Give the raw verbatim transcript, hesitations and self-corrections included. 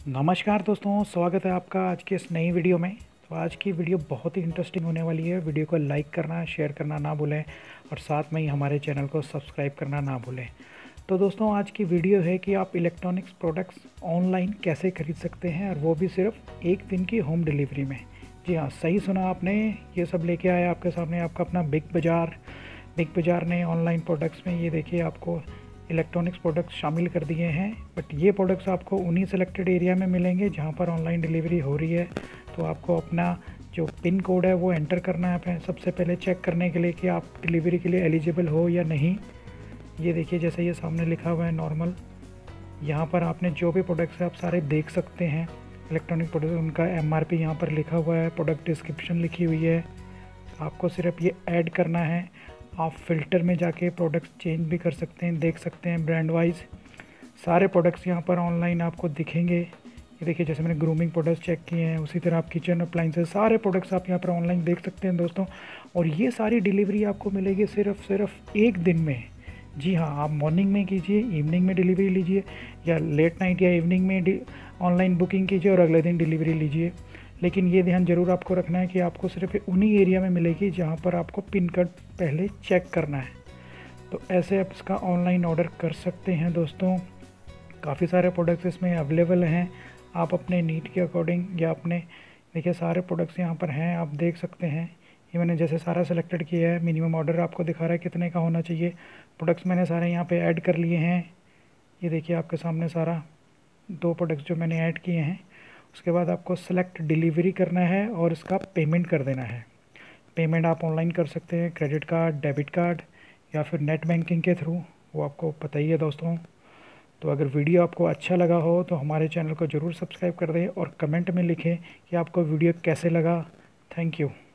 नमस्कार दोस्तों, स्वागत है आपका आज के इस नई वीडियो में। तो आज की वीडियो बहुत ही इंटरेस्टिंग होने वाली है। वीडियो को लाइक करना, शेयर करना ना भूलें और साथ में ही हमारे चैनल को सब्सक्राइब करना ना भूलें। तो दोस्तों, आज की वीडियो है कि आप इलेक्ट्रॉनिक्स प्रोडक्ट्स ऑनलाइन कैसे खरीद सकते हैं, और वो भी सिर्फ एक दिन की होम डिलीवरी में। जी हाँ, सही सुना आपने। ये सब लेके आया आपके सामने आपका अपना बिग बाज़ार। बिग बाज़ार ने ऑनलाइन प्रोडक्ट्स में ये देखिए आपको इलेक्ट्रॉनिक्स प्रोडक्ट्स शामिल कर दिए हैं। बट ये प्रोडक्ट्स आपको उन्हीं सेलेक्टेड एरिया में मिलेंगे जहाँ पर ऑनलाइन डिलीवरी हो रही है। तो आपको अपना जो पिन कोड है वो एंटर करना है सबसे पहले, चेक करने के लिए कि आप डिलीवरी के लिए एलिजिबल हो या नहीं। ये देखिए, जैसे ये सामने लिखा हुआ है नॉर्मल। यहाँ पर आपने जो भी प्रोडक्ट्स है आप सारे देख सकते हैं। इलेक्ट्रॉनिक प्रोडक्ट, उनका एम आर पी यहाँ पर लिखा हुआ है, प्रोडक्ट डिस्क्रिप्शन लिखी हुई है। आपको सिर्फ ये ऐड करना है। आप फ़िल्टर में जाके प्रोडक्ट्स चेंज भी कर सकते हैं, देख सकते हैं ब्रांड वाइज। सारे प्रोडक्ट्स यहाँ पर ऑनलाइन आपको दिखेंगे। ये देखिए, जैसे मैंने ग्रूमिंग प्रोडक्ट्स चेक किए हैं, उसी तरह आप किचन अप्लाइंसेस सारे प्रोडक्ट्स आप यहाँ पर ऑनलाइन देख सकते हैं दोस्तों। और ये सारी डिलीवरी आपको मिलेगी सिर्फ सिर्फ एक दिन में। जी हाँ, आप मॉर्निंग में कीजिए, इवनिंग में डिलीवरी लीजिए, या लेट नाइट या इवनिंग में ऑनलाइन बुकिंग कीजिए और अगले दिन डिलीवरी लीजिए। लेकिन ये ध्यान ज़रूर आपको रखना है कि आपको सिर्फ उन्हीं एरिया में मिलेगी जहाँ पर आपको पिन कोड पहले चेक करना है। तो ऐसे आप इसका ऑनलाइन ऑर्डर कर सकते हैं दोस्तों। काफ़ी सारे प्रोडक्ट्स इसमें अवेलेबल हैं। आप अपने नीड के अकॉर्डिंग या अपने, देखिए सारे प्रोडक्ट्स यहाँ पर हैं, आप देख सकते हैं। ये मैंने जैसे सारा सेलेक्टेड किया है। मिनिमम ऑर्डर आपको दिखा रहा है कितने का होना चाहिए। प्रोडक्ट्स मैंने सारे यहाँ पे ऐड कर लिए हैं। ये देखिए आपके सामने सारा दो प्रोडक्ट्स जो मैंने ऐड किए हैं। उसके बाद आपको सेलेक्ट डिलीवरी करना है और इसका पेमेंट कर देना है। पेमेंट आप ऑनलाइन कर सकते हैं, क्रेडिट कार्ड, डेबिट कार्ड या फिर नेट बैंकिंग के थ्रू, वो आपको पता ही है दोस्तों। तो अगर वीडियो आपको अच्छा लगा हो तो हमारे चैनल को ज़रूर सब्सक्राइब कर दें और कमेंट में लिखें कि आपको वीडियो कैसे लगा। Thank you.